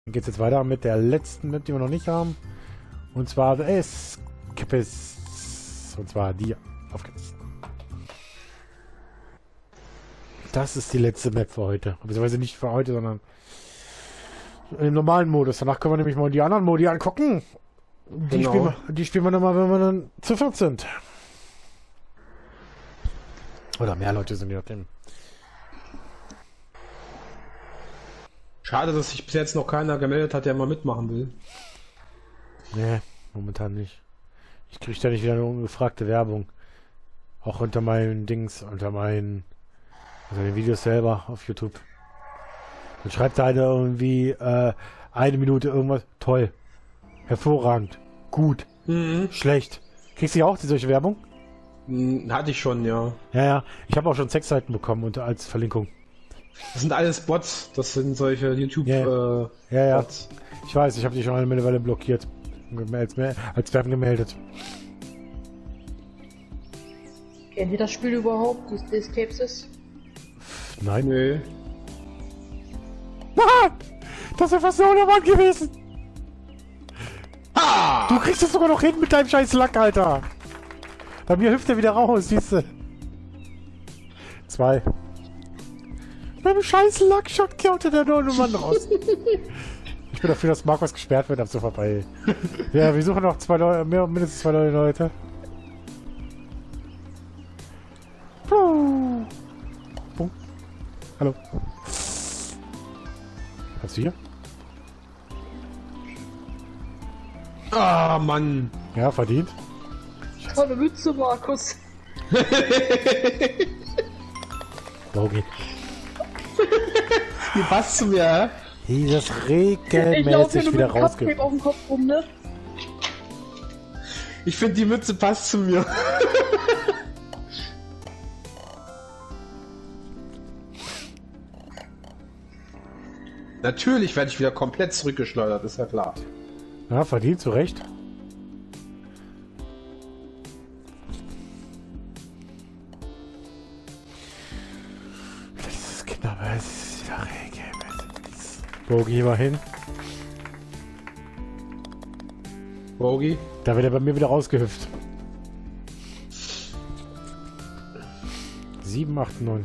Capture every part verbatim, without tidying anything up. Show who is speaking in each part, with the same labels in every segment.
Speaker 1: Dann geht es jetzt weiter mit der letzten Map, die wir noch nicht haben. Und zwar Escapist. Und zwar die. Auf geht's. Das ist die letzte Map für heute. Beziehungsweise nicht für heute, sondern im normalen Modus. Danach können wir nämlich mal die anderen Modi angucken. Die,
Speaker 2: genau.
Speaker 1: spielen, wir, die spielen wir nochmal, wenn wir dann zu viert sind. Oder mehr Leute sind, je nachdem.
Speaker 2: Schade, dass sich bis jetzt noch keiner gemeldet hat, der mal mitmachen will.
Speaker 1: Nee, momentan nicht. Ich kriege da nicht wieder eine ungefragte Werbung. Auch unter meinen Dings, unter meinen, also den Videos selber auf YouTube. Dann schreibt da einer irgendwie äh, eine Minute irgendwas. Toll. Hervorragend. Gut.
Speaker 2: Mhm.
Speaker 1: Schlecht. Kriegst du ja auch die solche Werbung?
Speaker 2: Hm, hatte ich schon, ja.
Speaker 1: Ja, ja. Ich habe auch schon Sexseiten bekommen unter als Verlinkung.
Speaker 2: Das sind alles Bots. Das sind solche YouTube
Speaker 1: Ja,
Speaker 2: äh,
Speaker 1: ja, ja.
Speaker 2: Bots.
Speaker 1: Ich weiß, ich habe die schon eine Mittlerweile blockiert. Als, als Werbung gemeldet.
Speaker 3: Kennt ihr das Spiel überhaupt? Das Escapist?
Speaker 1: Nein.
Speaker 2: Nee.
Speaker 1: Ah, das wäre fast eine Mann gewesen.
Speaker 2: Ha!
Speaker 1: Du kriegst es sogar noch hin mit deinem scheiß Lack, Alter. Bei mir hüpft er wieder raus, siehst du. Zwei. Mit dem scheiß Lackshot kommt der nur Mann raus. Ich bin dafür, dass Markus gesperrt wird, ab so vorbei. Ja, wir suchen noch zwei Leute, mehr, mindestens zwei neue Leute. Puh. Puh. Hallo. Hast du hier?
Speaker 2: Ah, Mann.
Speaker 1: Ja, verdient.
Speaker 3: Tolle Mütze, Markus.
Speaker 1: Bogi.
Speaker 2: Die passt zu mir, hä?
Speaker 1: Dieses
Speaker 3: Ich laufe
Speaker 1: regelmäßig
Speaker 3: hier
Speaker 1: wieder
Speaker 3: mit dem
Speaker 1: rausge...
Speaker 3: Cupcake auf dem Kopf rum, ne?
Speaker 2: Ich finde, die Mütze passt zu mir. Natürlich werde ich wieder komplett zurückgeschleudert, ist ja klar.
Speaker 1: Ja, verdient, zu Recht. Dieses Knabber, es ist wieder regelmäßig. Bogi mal hin.
Speaker 2: Bogi?
Speaker 1: Da wird er bei mir wieder rausgehüpft. sieben, acht, neun.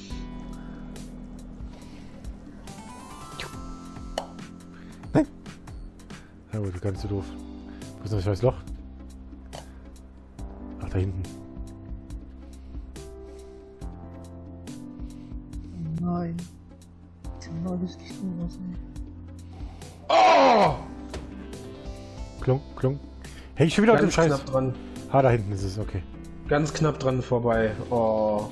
Speaker 1: Nein. Na gut, das ist gar nicht so doof. Wo ist das scheiß Loch? Ach, da hinten.
Speaker 3: Nein. Nein, das ist nicht nur was, ey.
Speaker 2: Oh!
Speaker 1: Klunk, klunk. Hey, ich schon wieder auf dem
Speaker 2: Ganz
Speaker 1: Scheiß.
Speaker 2: knapp dran.
Speaker 1: Ah, da hinten ist es, okay.
Speaker 2: Ganz knapp dran vorbei. Oh.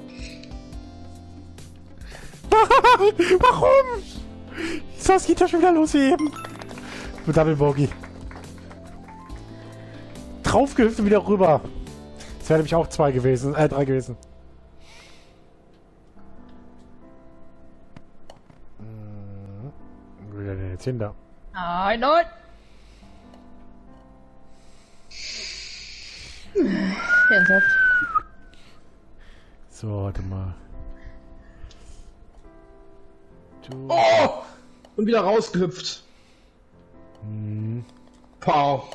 Speaker 1: Warum? Das geht ja schon wieder los hier eben. Mit Double Bogie. Draufgehüpft und wieder rüber. Das wäre nämlich auch zwei gewesen, äh, drei gewesen. Hm. Wo ist der denn jetzt hin da?
Speaker 3: Nein, nein! Ernsthaft?
Speaker 1: So, warte mal. Du.
Speaker 2: Oh! Und wieder rausgehüpft.
Speaker 1: Hm.
Speaker 2: Pow.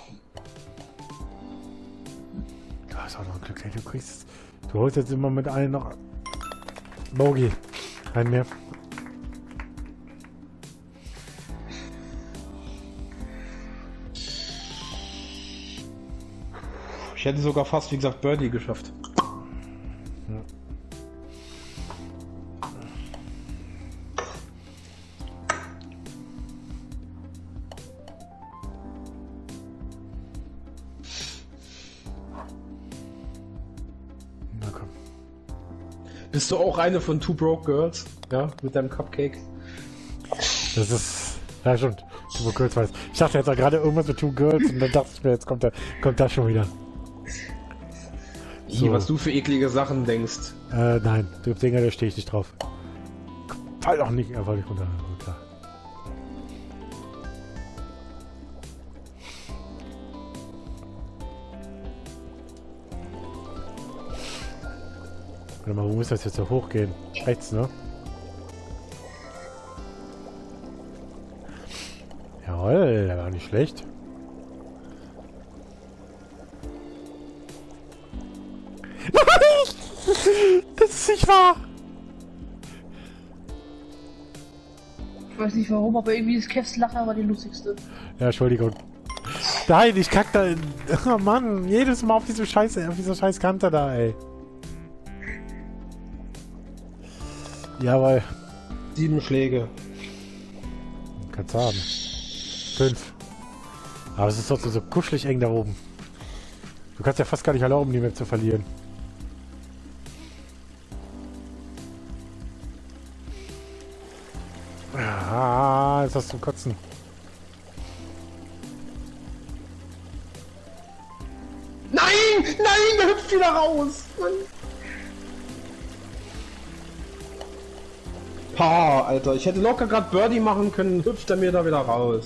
Speaker 1: Du hast auch noch Glück, ey, du kriegst. Du holst jetzt immer mit allen noch. Bogie. Kein mehr.
Speaker 2: Ich hätte sogar fast, wie gesagt, Birdie geschafft.
Speaker 1: Ja. Na komm.
Speaker 2: Bist du auch eine von Two Broke Girls? Ja, mit deinem Cupcake?
Speaker 1: Das ist. Ja, schon. Two Girls weiß. Ich dachte jetzt auch gerade irgendwas mit Two Girls und dann dachte ich mir, jetzt kommt, da, kommt das schon wieder.
Speaker 2: So. Was du für eklige Sachen denkst.
Speaker 1: Äh, nein. Du Dinger, da stehe ich nicht drauf. Fall doch nicht. Er wollte nicht runter. runter. Warte mal, wo muss das jetzt so hochgehen? Rechts, ne? Jawohl, der war nicht schlecht. Nein! Das ist nicht wahr!
Speaker 3: Ich weiß nicht warum, aber irgendwie ist Kevs Lacher war die lustigste.
Speaker 1: Ja, Entschuldigung. Nein, ich kack da in... Oh Mann, jedes Mal auf diese Scheiße, auf diese scheiß Kante da, ey. Jawohl.
Speaker 2: Sieben Schläge.
Speaker 1: Kannst haben. Fünf. Aber es ist trotzdem so kuschelig eng da oben. Du kannst ja fast gar nicht erlauben, die Map zu verlieren. Ah, jetzt hast du Kotzen.
Speaker 2: Nein! Nein! Der hüpft wieder raus! Mann. Pa, Alter. Ich hätte locker gerade Birdie machen können, hüpft er mir da wieder raus.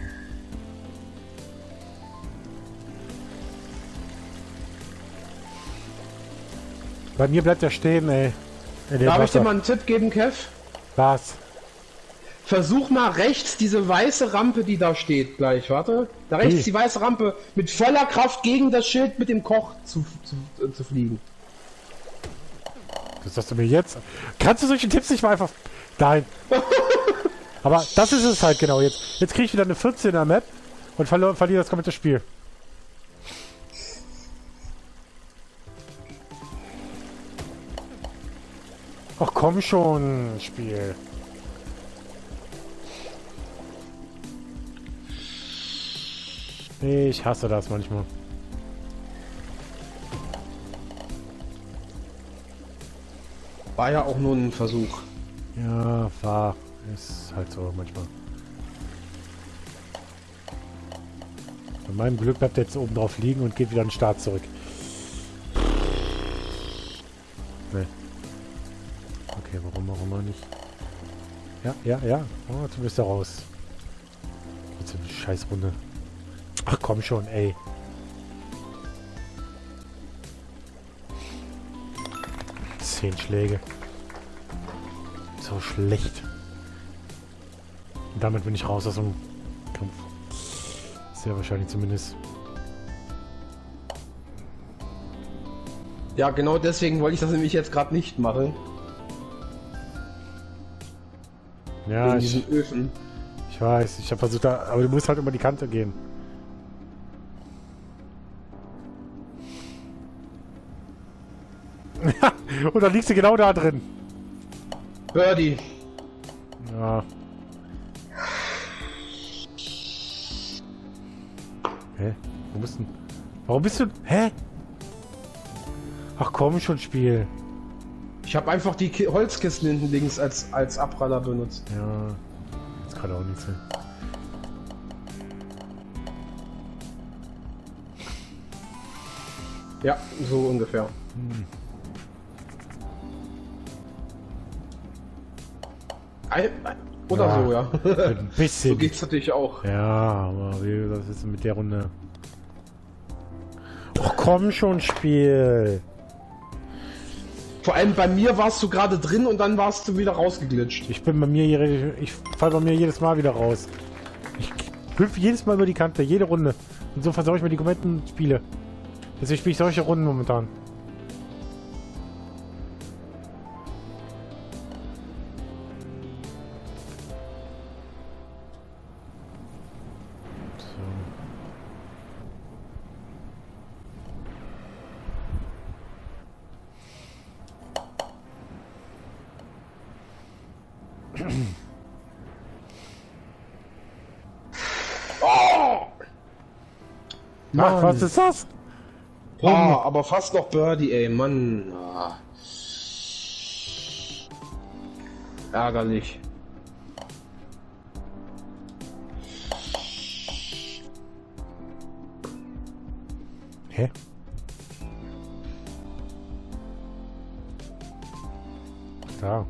Speaker 1: Bei mir bleibt er stehen, ey. In dem
Speaker 2: Darf ich dir
Speaker 1: Wasser.
Speaker 2: mal einen Tipp geben, Kev?
Speaker 1: Was?
Speaker 2: Versuch mal rechts diese weiße Rampe, die da steht, gleich, warte. Da rechts
Speaker 1: Wie?
Speaker 2: die weiße Rampe mit voller Kraft gegen das Schild mit dem Koch zu, zu, äh, zu fliegen.
Speaker 1: Das sagst du mir jetzt? Kannst du solche Tipps nicht mal einfach... Nein. Aber das ist es halt genau jetzt. Jetzt kriege ich wieder eine vierzehner Map und verlo verliere das komplette Spiel. Ach komm schon, Spiel. Ich hasse das manchmal.
Speaker 2: War ja auch nur ein Versuch.
Speaker 1: Ja, war. Ist halt so manchmal. Bei meinem Glück bleibt er jetzt oben drauf liegen und geht wieder an den Start zurück. Nee. Okay, warum auch immer nicht. Ja, ja, ja. Oh, jetzt bist du raus. Jetzt eine Scheißrunde. Ach komm schon, ey. Zehn Schläge. So schlecht. Und damit bin ich raus aus dem Kampf. Sehr wahrscheinlich zumindest.
Speaker 2: Ja, genau deswegen wollte ich das nämlich jetzt gerade nicht machen.
Speaker 1: Ja,
Speaker 2: Wegen
Speaker 1: ich,
Speaker 2: diesen Öfen.
Speaker 1: ich weiß. Ich habe versucht, da, aber du musst halt über die Kante gehen. Und dann liegst du genau da drin.
Speaker 2: Birdie.
Speaker 1: Ja. Hä? Wo bist du? Warum bist du? Hä? Ach komm schon, Spiel.
Speaker 2: Ich habe einfach die Ki Holzkisten hinten links als, als Abpraller benutzt.
Speaker 1: Ja. Das kann auch nicht sein.
Speaker 2: Ja, so ungefähr.
Speaker 1: Hm.
Speaker 2: Ein, ein, oder
Speaker 1: Ja,
Speaker 2: so, ja.
Speaker 1: Ein bisschen.
Speaker 2: So geht's natürlich auch.
Speaker 1: Ja, aber wie, was ist denn mit der Runde? Ach komm schon, Spiel.
Speaker 2: Vor allem bei mir warst du gerade drin und dann warst du wieder rausgeglitscht.
Speaker 1: Ich bin bei mir, jede- ich fall bei mir jedes Mal wieder raus. Ich hüpfe jedes Mal über die Kante, jede Runde. Und so versaue ich mir die kompletten Spiele. Deswegen spiele ich solche Runden momentan.
Speaker 2: Oh!
Speaker 1: Ach, was ist das?
Speaker 2: Ah, aber fast noch Birdie, ey, Mann. Ah. Ärgerlich.
Speaker 1: Hä? Da.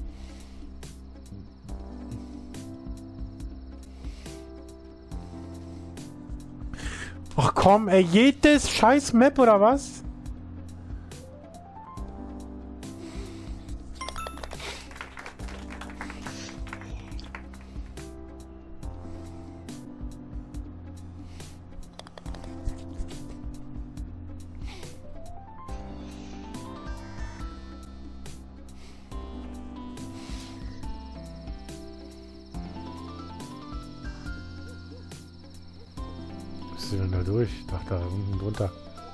Speaker 1: Ach komm, ey, jedes scheiß Map oder was? musst du denn da durch? Ich dachte, da unten drunter.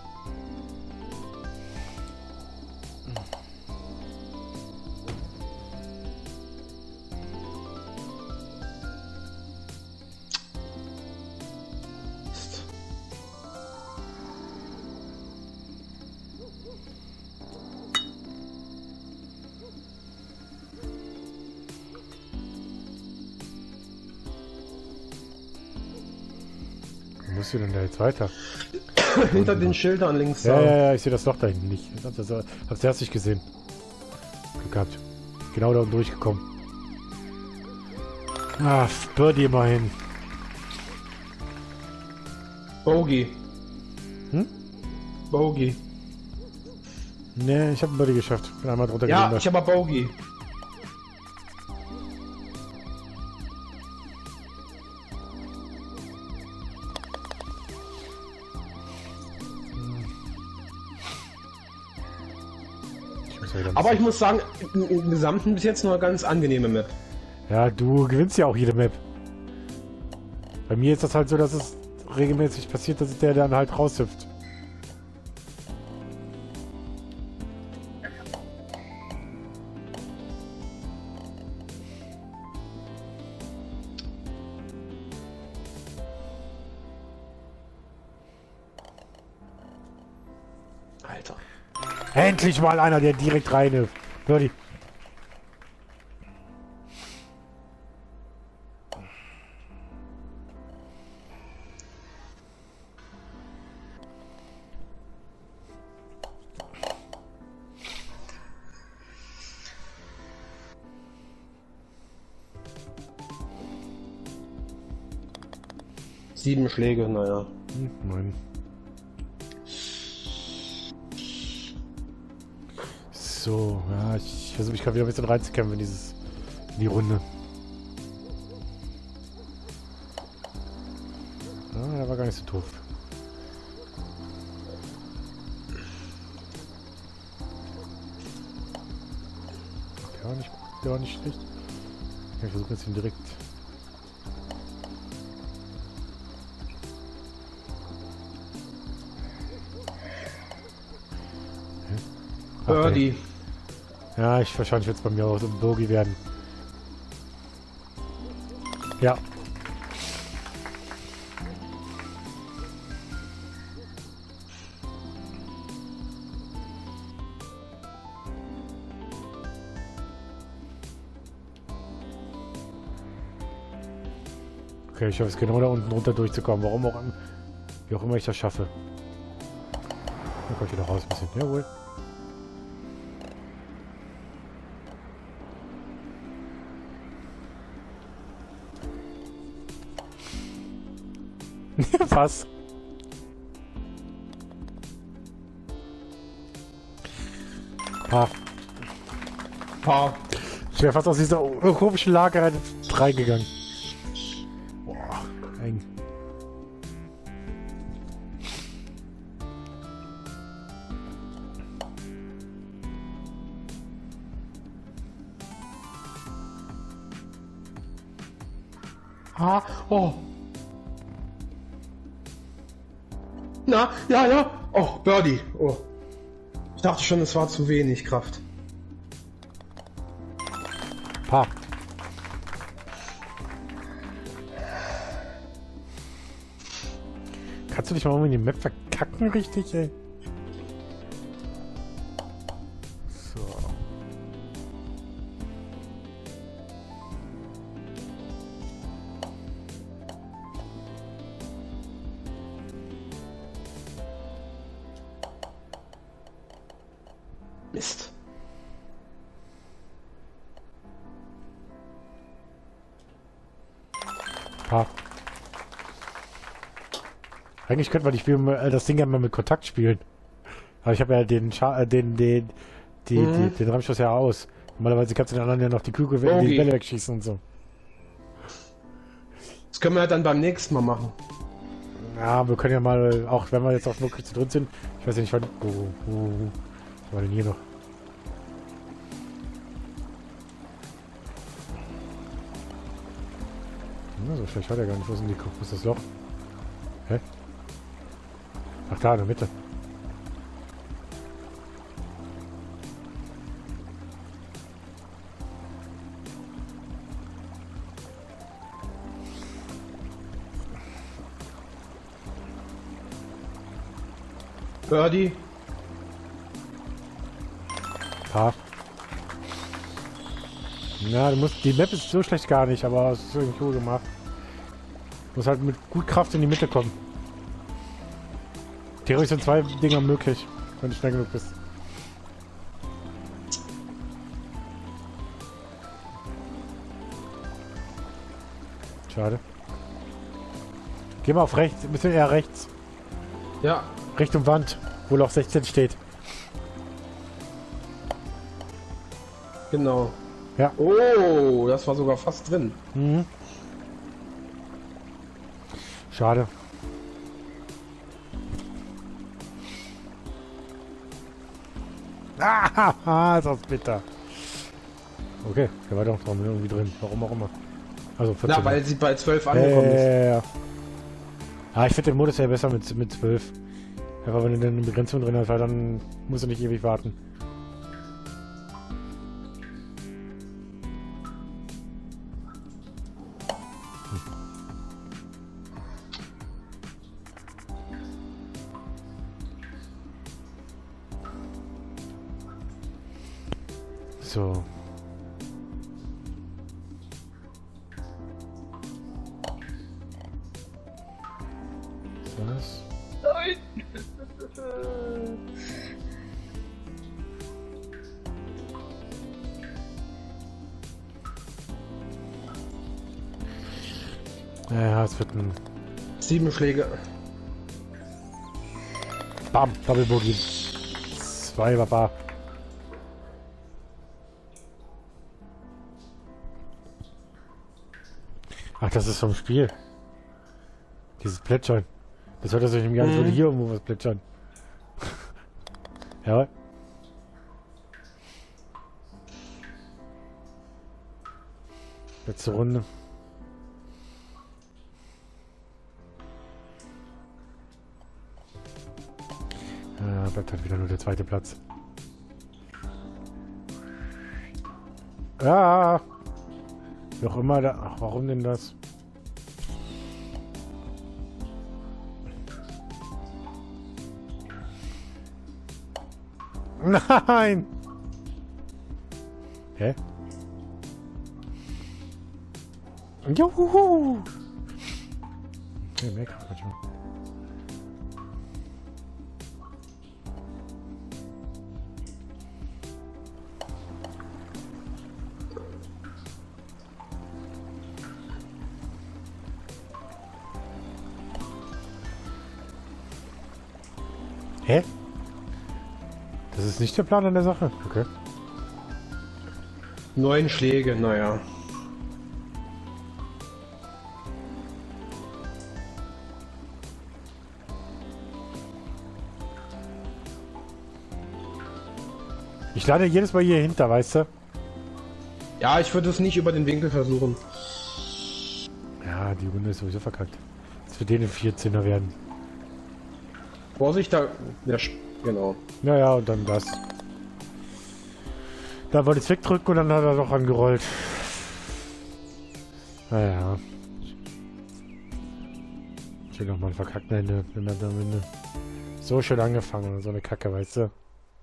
Speaker 1: Wo musst du denn da jetzt weiter?
Speaker 2: Hinter den Schildern links.
Speaker 1: Ja,
Speaker 2: da.
Speaker 1: ja, ja, ich sehe das Loch da hinten nicht. Ich hab's, das, hab's erst nicht gesehen. Glück gehabt. Genau da unten durchgekommen. Ah, Birdie immerhin.
Speaker 2: Bogey.
Speaker 1: Hm?
Speaker 2: Bogey.
Speaker 1: Ne, ich habe ein Birdie geschafft. Bin einmal drunter
Speaker 2: Ja,
Speaker 1: gewandert.
Speaker 2: ich habe Bogey.
Speaker 1: Ich muss ja wieder ein
Speaker 2: Aber ich
Speaker 1: bisschen-
Speaker 2: muss sagen, im, im Gesamten bis jetzt noch eine ganz angenehme Map.
Speaker 1: Ja, du gewinnst ja auch jede Map. Bei mir ist das halt so, dass es regelmäßig passiert, dass der dann halt raushüpft.
Speaker 2: Alter.
Speaker 1: Endlich mal einer, der direkt reinhüpft. Birdie.
Speaker 2: Sieben Schläge, naja.
Speaker 1: Hm, nein. So, ja, ich versuche mich gerade wieder ein bisschen reinzukämpfen in dieses, in die Runde. Ah, der war gar nicht so doof. Der war nicht gut, der war nicht schlecht. Ich versuche jetzt ihn direkt. Ach, der-
Speaker 2: Birdie.
Speaker 1: Ja, ich wahrscheinlich wird es bei mir auch so ein Bogey werden. Ja. Okay, ich hoffe, es genau da unten runter durchzukommen. Warum auch immer, wie auch immer ich das schaffe. Dann komme ich wieder raus ein bisschen. Jawohl. Was? Ah,
Speaker 2: Paar.
Speaker 1: ich wäre fast aus dieser komischen Lage rein- reingegangen. Boah, eng.
Speaker 2: Ah, oh. Na, ja, ja. Oh, Birdie. Oh. Ich dachte schon, es war zu wenig Kraft.
Speaker 1: Pa. Kannst du dich mal irgendwie in die Map verkacken, richtig, ey? So.
Speaker 2: Mist.
Speaker 1: Pa. Eigentlich könnte man die Spiel, äh, das Ding ja mal mit Kontakt spielen. Aber ich habe ja den, Scha äh, den, den, die,
Speaker 2: Mhm.
Speaker 1: die, den Rammschuss ja aus. Normalerweise kannst du den anderen ja noch die Kugel, die
Speaker 2: Bogey.
Speaker 1: Bälle wegschießen und so.
Speaker 2: Das können wir ja dann beim nächsten Mal machen.
Speaker 1: Ja, wir können ja mal, auch wenn wir jetzt auch wirklich zu drin sind, ich weiß ja nicht, wann. Oh, oh, oh. Was war denn hier noch? Ja, so schlecht war der gar nicht. Wo ist denn die, wo ist das Loch? Hä? Ach da, in der Mitte.
Speaker 2: Birdie.
Speaker 1: Ha. Ja, du musst. Die Map ist so schlecht gar nicht, aber es ist irgendwie cool gemacht. Du musst halt mit gut Kraft in die Mitte kommen. Theoretisch sind zwei Dinger möglich, wenn du schnell genug bist. Schade. Geh mal auf rechts, ein bisschen eher rechts.
Speaker 2: Ja.
Speaker 1: Richtung Wand, wo Loch sechzehn steht.
Speaker 2: Genau.
Speaker 1: Ja.
Speaker 2: Oh, das war sogar fast drin.
Speaker 1: Mhm. Schade. Ah, ist das bitter. Okay, der war doch noch irgendwie drin. Warum auch immer. Also vierzehn.
Speaker 2: Na, weil sie bei zwölf angekommen ist.
Speaker 1: Ja, ja. Ah, ich finde den Modus ja besser mit, mit zwölf. Einfach wenn du dann eine Begrenzung drin hast, weil dann musst du nicht ewig warten. Hm. So. Was?
Speaker 3: Nein!
Speaker 1: Ja, es wird ein
Speaker 2: Sieben Schläge.
Speaker 1: Bam, Double Bogey. Zwei Baba. Ach, das ist vom Spiel. Dieses Plätschern. Das hört sich nämlich gar nicht,
Speaker 2: Mhm.
Speaker 1: würde hier irgendwo was plätschern. Ja. Letzte Runde. Ja, bleibt halt wieder nur der zweite Platz. Ja. Wie auch immer da. Ach, warum denn das? Nein! Hä? Juhu! Okay, mehr kann man schon. Hä? Das ist nicht der Plan an der Sache. Okay.
Speaker 2: Neun Schläge, naja.
Speaker 1: Ich lande jedes Mal hier hinter, weißt du?
Speaker 2: Ja, ich würde es nicht über den Winkel versuchen.
Speaker 1: Ja, die Runde ist sowieso verkackt. Jetzt wird den vierzehner werden.
Speaker 2: Vorsicht, da. Der Sch genau.
Speaker 1: Naja, und dann das. Da wollte ich es wegdrücken und dann hat er doch angerollt. Naja. Schön nochmal ein verkackten Ende. Wenn man damit so schön angefangen und so eine Kacke, weißt du?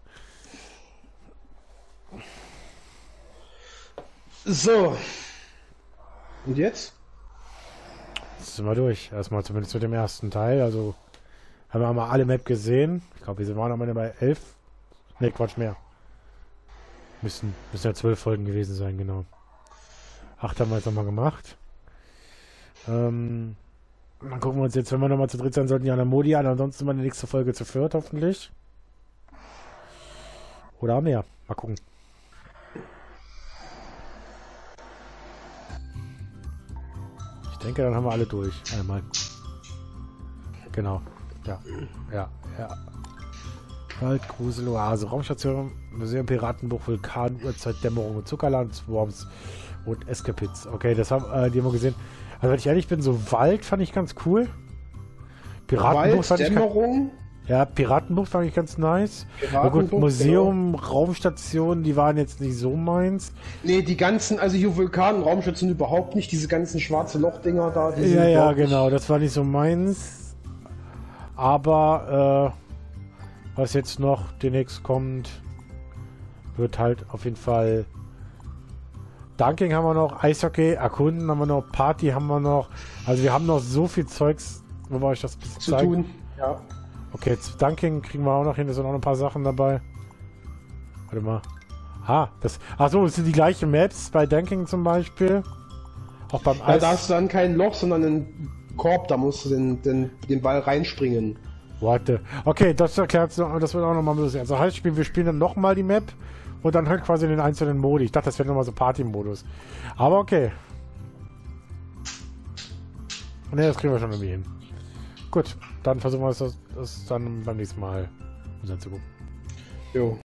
Speaker 2: So. Und jetzt?
Speaker 1: Jetzt sind wir durch. Erstmal zumindest mit dem ersten Teil. Also haben wir mal alle Map gesehen. Ich glaube, wir waren am Ende bei elf. Ne, Quatsch, mehr. Müssen, müssen ja zwölf Folgen gewesen sein, genau. Acht haben wir jetzt nochmal gemacht. Ähm, dann gucken wir uns jetzt, wenn wir nochmal zu dritt sein sollten, die anderen Modi an. Ansonsten mal die nächste Folge zu viert, hoffentlich. Oder mehr. Mal gucken. Ich denke, dann haben wir alle durch. Einmal. Genau. Ja. Ja. Ja. Wald, Grusel, Oase, Raumstation, Museum, Piratenbuch, Vulkan, Uhrzeit, Dämmerung und Zuckerland, Swarms und Escapids. Okay, das haben, äh, die haben wir gesehen. Also wenn ich ehrlich bin, so Wald fand ich ganz cool. Piratenbuch
Speaker 2: Wald,
Speaker 1: fand ich
Speaker 2: Dämmerung.
Speaker 1: Ja, Piratenbucht war eigentlich ganz nice. Na gut,
Speaker 2: Piratenbucht,
Speaker 1: Museum, Raumstation, die waren jetzt nicht so meins.
Speaker 2: Nee, die ganzen, also hier Vulkan, Raumstation überhaupt nicht, diese ganzen schwarze Lochdinger da. Die
Speaker 1: Ja,
Speaker 2: sind
Speaker 1: ja,
Speaker 2: überhaupt nicht-
Speaker 1: genau, das war nicht so meins. Aber, äh, was jetzt noch demnächst kommt, wird halt auf jeden Fall Dunking haben wir noch, Eishockey, Erkunden haben wir noch, Party haben wir noch. Also wir haben noch so viel Zeugs, wo wir euch das ein bisschen
Speaker 2: zu
Speaker 1: zeigen.
Speaker 2: tun. Ja.
Speaker 1: Okay, jetzt Dunking kriegen wir auch noch hin, da sind auch noch ein paar Sachen dabei. Warte mal. Ah, das. Achso, das sind die gleichen Maps bei Dunking zum Beispiel. Auch beim
Speaker 2: Ja,
Speaker 1: Eis.
Speaker 2: da hast du dann kein Loch, sondern einen Korb, da musst du den, den, den Ball reinspringen.
Speaker 1: Warte. Okay, das erklärt das wird auch nochmal ein bisschen. Also heißt, spielen, wir spielen dann nochmal die Map und dann halt quasi den einzelnen Modi. Ich dachte, das wäre nochmal so Party-Modus. Aber okay. Ne, das kriegen wir schon irgendwie hin. Gut, dann versuchen wir es das, das dann beim nächsten Mal uns anzugucken.
Speaker 2: Jo.